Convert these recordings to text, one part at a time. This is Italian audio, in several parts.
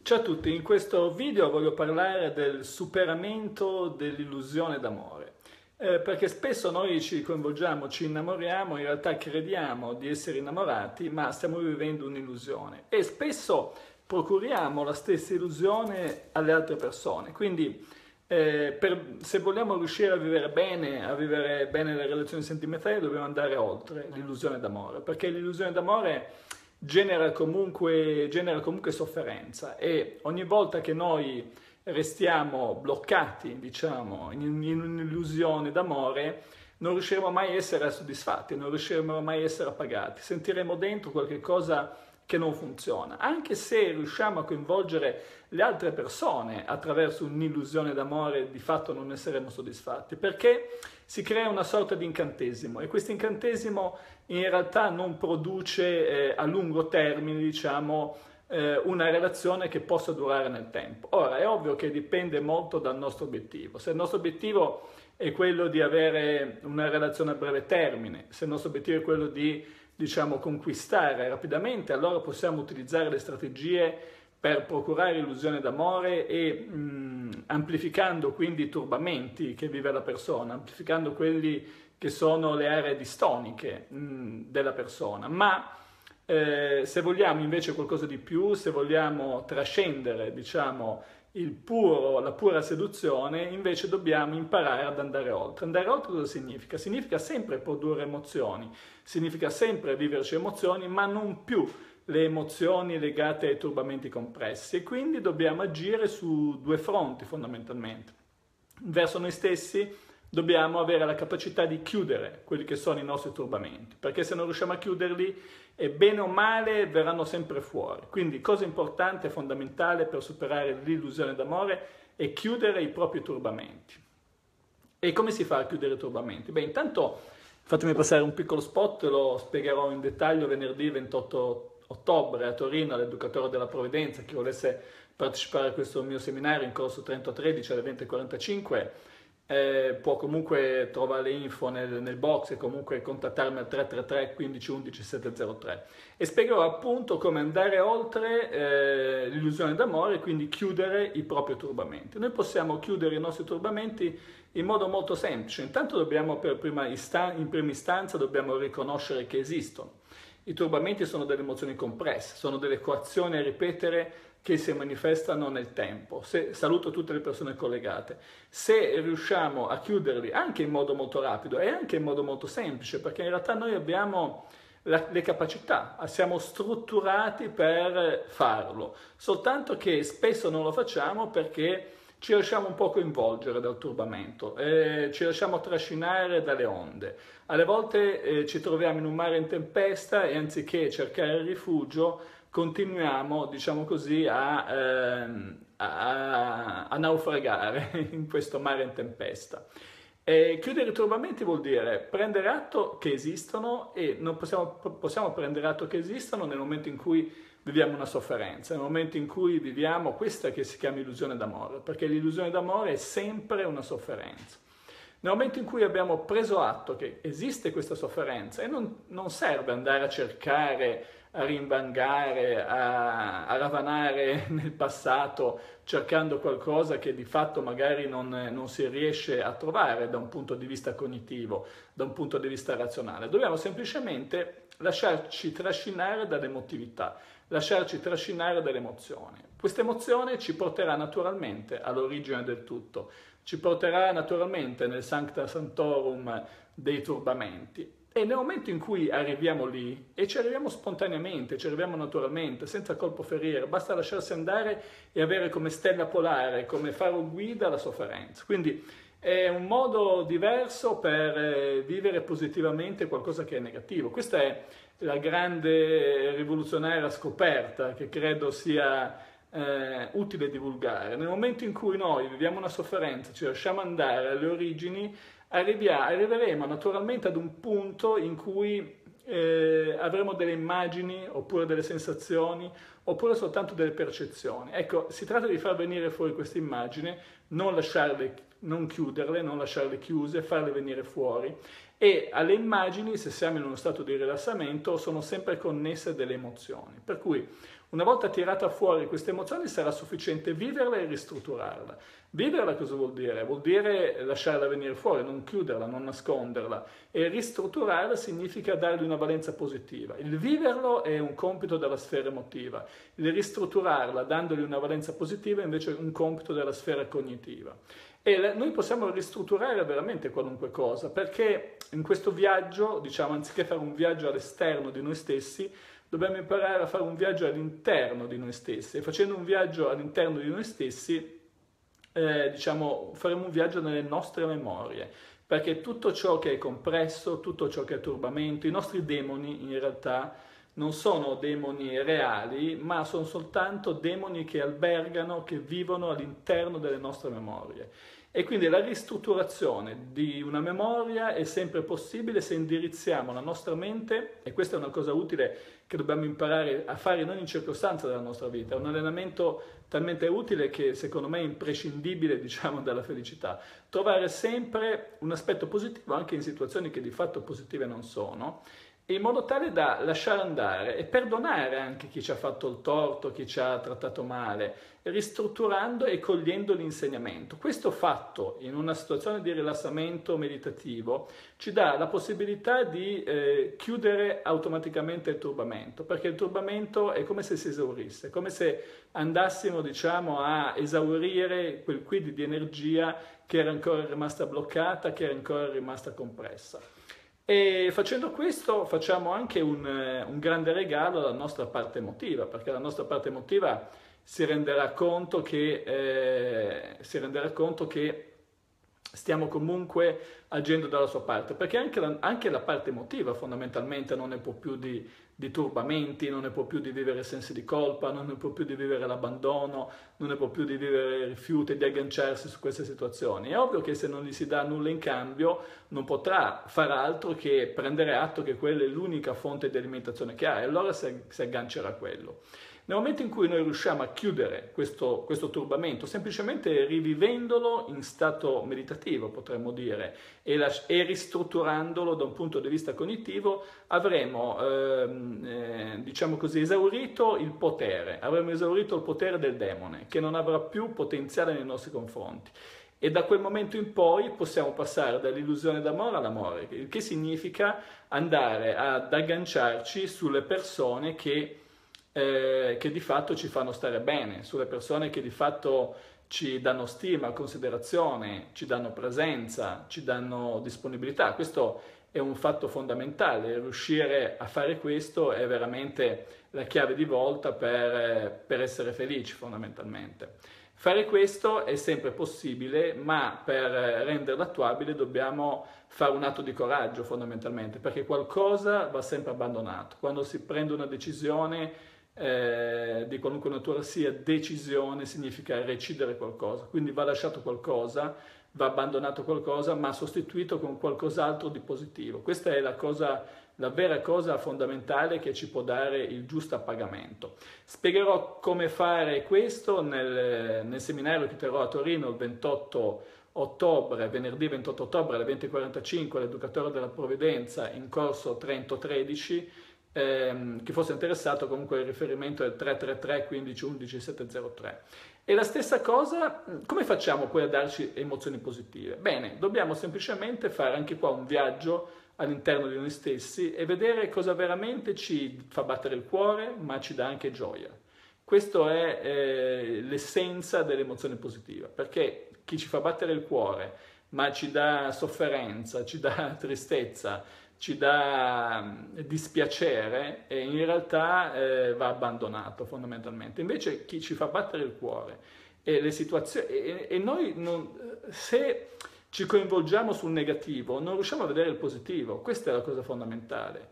Ciao a tutti, in questo video voglio parlare del superamento dell'illusione d'amore. Perché spesso noi ci coinvolgiamo, ci innamoriamo, in realtà crediamo di essere innamorati, ma stiamo vivendo un'illusione e spesso procuriamo la stessa illusione alle altre persone. Quindi se vogliamo riuscire a vivere bene le relazioni sentimentali, dobbiamo andare oltre l'illusione d'amore, perché l'illusione d'amore genera comunque sofferenza e ogni volta che noi restiamo bloccati, diciamo, in un'illusione d'amore, non riusciremo mai a essere soddisfatti, non riusciremo mai a essere appagati, sentiremo dentro qualche cosa che non funziona, anche se riusciamo a coinvolgere le altre persone attraverso un'illusione d'amore, di fatto non ne saremo soddisfatti, perché si crea una sorta di incantesimo e questo incantesimo in realtà non produce a lungo termine, diciamo, una relazione che possa durare nel tempo. Ora, è ovvio che dipende molto dal nostro obiettivo. Se il nostro obiettivo è quello di avere una relazione a breve termine, se il nostro obiettivo è quello di, diciamo, conquistare rapidamente, allora possiamo utilizzare le strategie per procurare illusione d'amore e amplificando quindi i turbamenti che vive la persona, amplificando quelli che sono le aree distoniche della persona. Ma se vogliamo invece qualcosa di più, se vogliamo trascendere, diciamo, la pura seduzione, invece dobbiamo imparare ad andare oltre. Andare oltre cosa significa? Significa sempre produrre emozioni, significa sempre viverci emozioni, ma non più le emozioni legate ai turbamenti compressi. E quindi dobbiamo agire su due fronti fondamentalmente. Verso noi stessi dobbiamo avere la capacità di chiudere quelli che sono i nostri turbamenti, perché se non riusciamo a chiuderli, bene o male verranno sempre fuori. Quindi cosa importante e fondamentale per superare l'illusione d'amore è chiudere i propri turbamenti. E come si fa a chiudere i turbamenti? Beh, intanto fatemi passare un piccolo spot, lo spiegherò in dettaglio venerdì 28 ottobre a Torino all'Educatore della Provvidenza. Chi volesse partecipare a questo mio seminario in corso 30-13 alle 20.45 può comunque trovare le info nel box e comunque contattarmi al 333 15 11 703 e spiegherò appunto come andare oltre l'illusione d'amore e quindi chiudere i propri turbamenti. Noi possiamo chiudere i nostri turbamenti in modo molto semplice. Intanto dobbiamo in prima istanza dobbiamo riconoscere che esistono. I turbamenti sono delle emozioni compresse, sono delle coazioni a ripetere che si manifestano nel tempo. Saluto tutte le persone collegate. Se riusciamo a chiuderli anche in modo molto rapido e anche in modo molto semplice, perché in realtà noi abbiamo le capacità, siamo strutturati per farlo, soltanto che spesso non lo facciamo perché ci lasciamo un po' coinvolgere dal turbamento, ci lasciamo trascinare dalle onde. Alle volte ci troviamo in un mare in tempesta e anziché cercare il rifugio continuiamo, diciamo così, a naufragare in questo mare in tempesta. Chiudere i turbamenti vuol dire prendere atto che esistono e non possiamo prendere atto che esistono nel momento in cui viviamo una sofferenza, nel momento in cui viviamo questa che si chiama illusione d'amore, perché l'illusione d'amore è sempre una sofferenza. Nel momento in cui abbiamo preso atto che esiste questa sofferenza e non serve andare a cercare, a rinvangare, a ravanare nel passato cercando qualcosa che di fatto magari non si riesce a trovare da un punto di vista cognitivo, da un punto di vista razionale. Dobbiamo semplicemente lasciarci trascinare dall'emotività, lasciarci trascinare dall'emozione. Questa emozione ci porterà naturalmente all'origine del tutto, ci porterà naturalmente nel Sancta Sanctorum dei turbamenti. E nel momento in cui arriviamo lì, e ci arriviamo spontaneamente, ci arriviamo naturalmente, senza colpo ferire, basta lasciarsi andare e avere come stella polare, come faro guida la sofferenza. Quindi è un modo diverso per vivere positivamente qualcosa che è negativo. Questa è la grande rivoluzionaria scoperta che credo sia utile divulgare. Nel momento in cui noi viviamo una sofferenza, ci lasciamo andare alle origini, arriveremo naturalmente ad un punto in cui avremo delle immagini, oppure delle sensazioni, oppure soltanto delle percezioni. Ecco, si tratta di far venire fuori queste immagini, non chiuderle, non lasciarle chiuse, farle venire fuori e alle immagini, se siamo in uno stato di rilassamento, sono sempre connesse delle emozioni. Per cui una volta tirata fuori queste emozioni sarà sufficiente viverla e ristrutturarla. Viverla cosa vuol dire? Vuol dire lasciarla venire fuori, non chiuderla, non nasconderla. E ristrutturarla significa dargli una valenza positiva. Il viverlo è un compito della sfera emotiva. Il ristrutturarla, dandogli una valenza positiva, invece è un compito della sfera cognitiva. E noi possiamo ristrutturare veramente qualunque cosa, perché in questo viaggio, diciamo, anziché fare un viaggio all'esterno di noi stessi, dobbiamo imparare a fare un viaggio all'interno di noi stessi. E facendo un viaggio all'interno di noi stessi, diciamo, faremo un viaggio nelle nostre memorie, perché tutto ciò che è compresso, tutto ciò che è turbamento, i nostri demoni in realtà non sono demoni reali, ma sono soltanto demoni che albergano, che vivono all'interno delle nostre memorie. E quindi la ristrutturazione di una memoria è sempre possibile se indirizziamo la nostra mente, e questa è una cosa utile che dobbiamo imparare a fare in ogni circostanza della nostra vita, è un allenamento talmente utile che secondo me è imprescindibile, diciamo, dalla felicità. Trovare sempre un aspetto positivo anche in situazioni che di fatto positive non sono, in modo tale da lasciare andare e perdonare anche chi ci ha fatto il torto, chi ci ha trattato male, ristrutturando e cogliendo l'insegnamento. Questo fatto in una situazione di rilassamento meditativo ci dà la possibilità di chiudere automaticamente il turbamento, perché il turbamento è come se si esaurisse, è come se andassimo, diciamo, a esaurire quel quid di energia che era ancora rimasta bloccata, che era ancora rimasta compressa. E facendo questo facciamo anche un grande regalo alla nostra parte emotiva, perché la nostra parte emotiva si renderà conto che stiamo comunque agendo dalla sua parte, perché anche la parte emotiva fondamentalmente non ne può più di turbamenti, non ne può più di vivere sensi di colpa, non ne può più di vivere l'abbandono, non ne può più di vivere rifiuto e di agganciarsi su queste situazioni. È ovvio che se non gli si dà nulla in cambio non potrà far altro che prendere atto che quella è l'unica fonte di alimentazione che ha, e allora si aggancerà a quello. Nel momento in cui noi riusciamo a chiudere questo turbamento, semplicemente rivivendolo in stato meditativo, potremmo dire, e ristrutturandolo da un punto di vista cognitivo, avremo, diciamo così, esaurito il potere, avremo esaurito il potere del demone, che non avrà più potenziale nei nostri confronti. E da quel momento in poi possiamo passare dall'illusione d'amore all'amore, il che significa andare ad agganciarci sulle persone che di fatto ci fanno stare bene, sulle persone che di fatto ci danno stima, considerazione, ci danno presenza, ci danno disponibilità. Questo è un fatto fondamentale, riuscire a fare questo è veramente la chiave di volta per essere felici fondamentalmente. Fare questo è sempre possibile, ma per renderlo attuabile dobbiamo fare un atto di coraggio fondamentalmente, perché qualcosa va sempre abbandonato. Quando si prende una decisione di qualunque natura sia, decisione significa recidere qualcosa, quindi va lasciato qualcosa, va abbandonato qualcosa, ma sostituito con qualcos'altro di positivo. Questa è la vera cosa fondamentale che ci può dare il giusto appagamento. Spiegherò come fare questo nel seminario che terrò a Torino il 28 ottobre, venerdì 28 ottobre alle 20:45 all'Educatore della Provvidenza in corso Trento 13. Chi fosse interessato, comunque il riferimento è il 333 15 11 703. E la stessa cosa, come facciamo poi a darci emozioni positive? Bene, dobbiamo semplicemente fare anche qua un viaggio all'interno di noi stessi e vedere cosa veramente ci fa battere il cuore, ma ci dà anche gioia. Questa è l'essenza dell'emozione positiva, perché chi ci fa battere il cuore, ma ci dà sofferenza, ci dà tristezza, ci dà dispiacere, e in realtà va abbandonato fondamentalmente. Invece chi ci fa battere il cuore e le situazioni, e noi se ci coinvolgiamo sul negativo non riusciamo a vedere il positivo. Questa è la cosa fondamentale,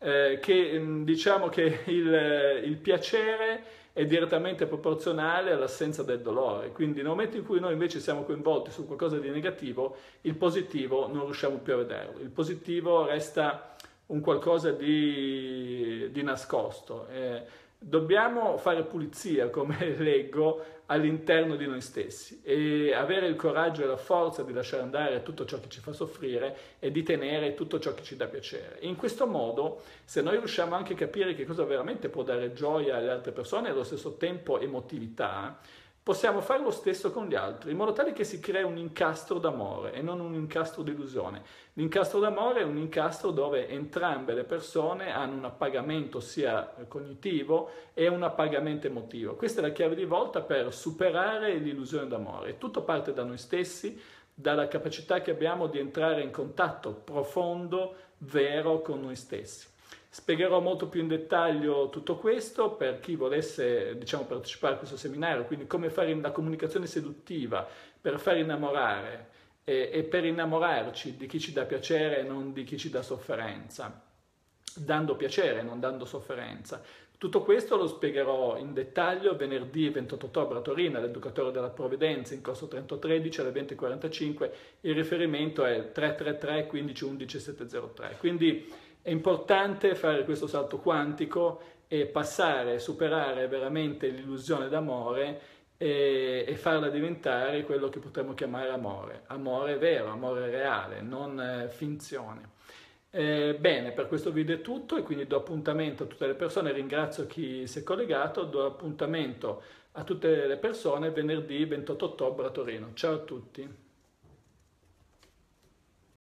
diciamo che il piacere è direttamente proporzionale all'assenza del dolore, quindi nel momento in cui noi invece siamo coinvolti su qualcosa di negativo, il positivo non riusciamo più a vederlo, il positivo resta un qualcosa di nascosto. Dobbiamo fare pulizia, come leggo, all'interno di noi stessi e avere il coraggio e la forza di lasciare andare tutto ciò che ci fa soffrire e di tenere tutto ciò che ci dà piacere. In questo modo, se noi riusciamo anche a capire che cosa veramente può dare gioia alle altre persone e allo stesso tempo emotività, possiamo fare lo stesso con gli altri, in modo tale che si crea un incastro d'amore e non un incastro di illusione. L'incastro d'amore è un incastro dove entrambe le persone hanno un appagamento sia cognitivo e un appagamento emotivo. Questa è la chiave di volta per superare l'illusione d'amore. Tutto parte da noi stessi, dalla capacità che abbiamo di entrare in contatto profondo, vero con noi stessi. Spiegherò molto più in dettaglio tutto questo per chi volesse, diciamo, partecipare a questo seminario, quindi come fare la comunicazione seduttiva per far innamorare e per innamorarci di chi ci dà piacere e non di chi ci dà sofferenza, dando piacere e non dando sofferenza. Tutto questo lo spiegherò in dettaglio venerdì 28 ottobre a Torino, all'Educatore della Provvidenza, in corso 313 alle 20:45. Il riferimento è 333 15 11 703. Quindi è importante fare questo salto quantico e passare, superare veramente l'illusione d'amore e farla diventare quello che potremmo chiamare amore. Amore vero, amore reale, non finzione. Bene, per questo video è tutto e quindi do appuntamento a tutte le persone, ringrazio chi si è collegato, do appuntamento a tutte le persone venerdì 28 ottobre a Torino. Ciao a tutti.